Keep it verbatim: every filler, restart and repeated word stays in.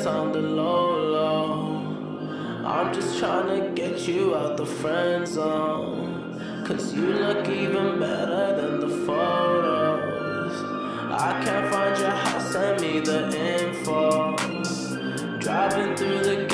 guess I'm the low low. I'm just trying to get you out the friend zone, cause you look even better than the photos. I can't find your house, send me the info. Driving through the